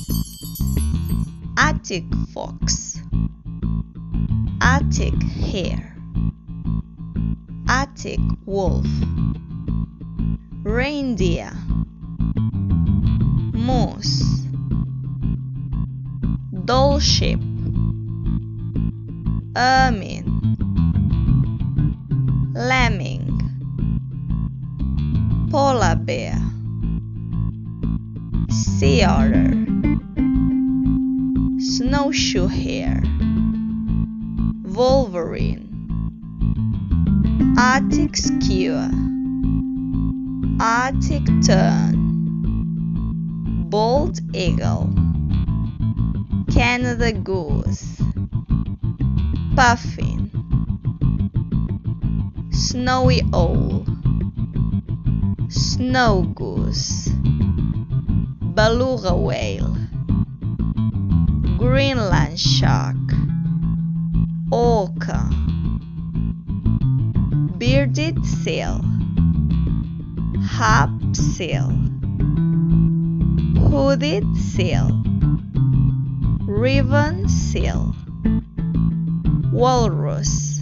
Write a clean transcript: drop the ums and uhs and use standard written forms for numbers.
Arctic fox, Arctic hare, Arctic wolf, reindeer, moose, dall sheep, ermine, lemming, polar bear, sea otter, snowshoe hare, wolverine, Arctic skua, Arctic tern, bald eagle, Canada goose, puffin, snowy owl, snow goose, beluga whale, Greenland shark, orca, bearded seal, harp seal, hooded seal, ribbon seal, walrus,